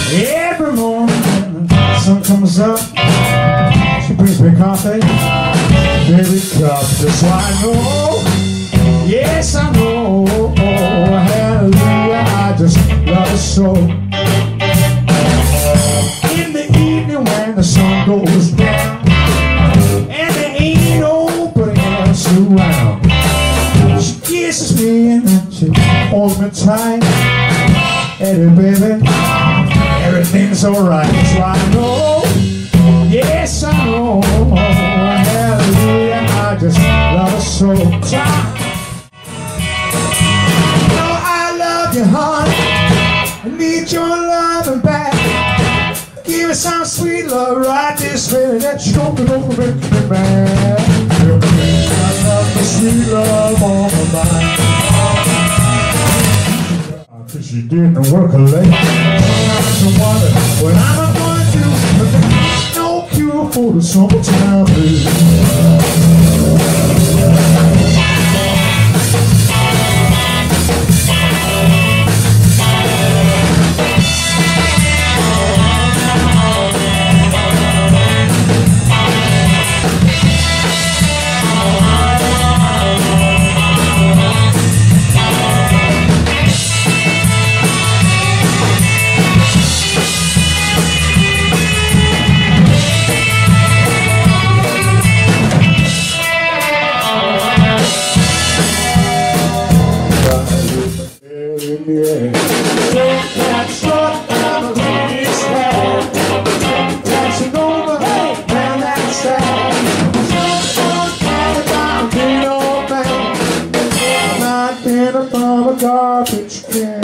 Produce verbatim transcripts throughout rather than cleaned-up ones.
Every morning when the sun comes up, she brings me coffee, baby cup. Just so I know, yes I know, oh, hallelujah, I just love her so. In the evening when the sun goes down, and there ain't nobody else around, she kisses me and then she holds me tight. Eddie, baby, everything's alright. So I know, yes I know, hallelujah, I just love her so. No, I love you, honey, I need your loving back. Give me some sweet love right this minute, that you don't go make me mad. I love the sweet love on my mind. Cause you didn't work late. I wonder what I'm going to do, but there's no cure for the summertime blues. Yeah. That short of his head, dancing over, hey, man, that's sad. Don't care about the old man, not dinner from a garbage can.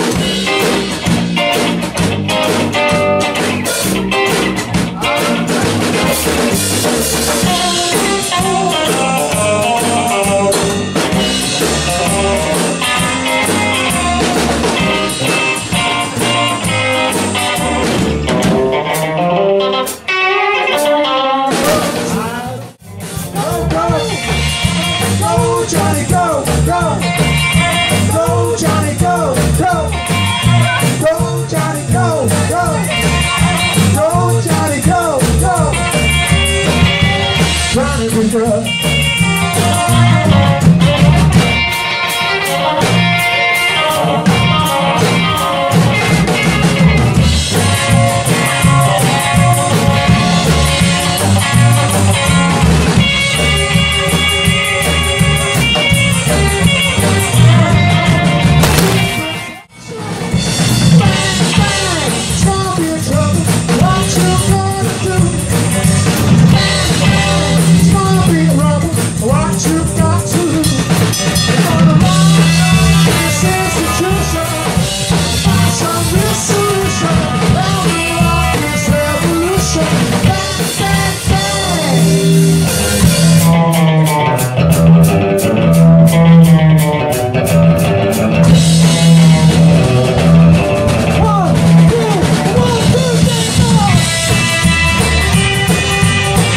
Johnny, go, go, go, Johnny, go, go, go, Johnny, go, go, go, Johnny, go, go, Johnny, we go.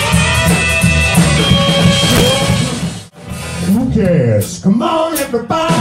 Yes, come on everybody.